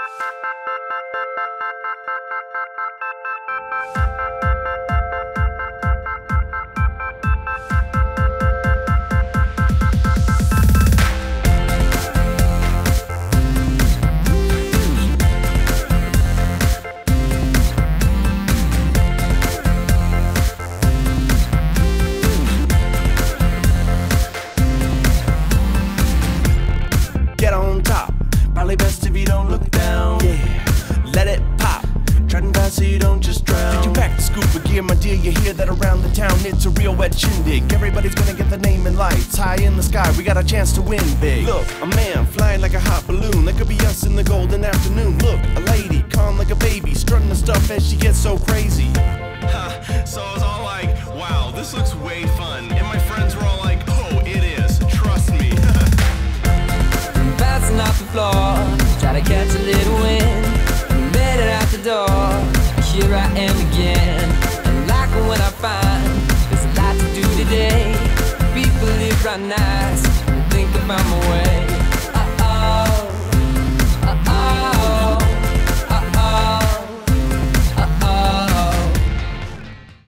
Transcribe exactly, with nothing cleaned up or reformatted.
Probably best if you don't look down. Yeah, let it pop. Treading fast so you don't just drown. Did you pack the scoop of gear, my dear? You hear that around the town? It's a real wet shindig. Everybody's gonna get the name in lights. High in the sky, we got a chance to win big. Look, a man flying like a hot balloon. That could be us in the golden afternoon. Look, a lady calm like a baby, strutting the stuff as she gets so crazy. Huh, so I was all like, wow, this looks way fun. And my friends were all like, oh, it is, trust me. Bouncing off the floor, try to catch a little wind, and made it out the door. Here I am again, and like when I find there's a lot to do today. People live right now.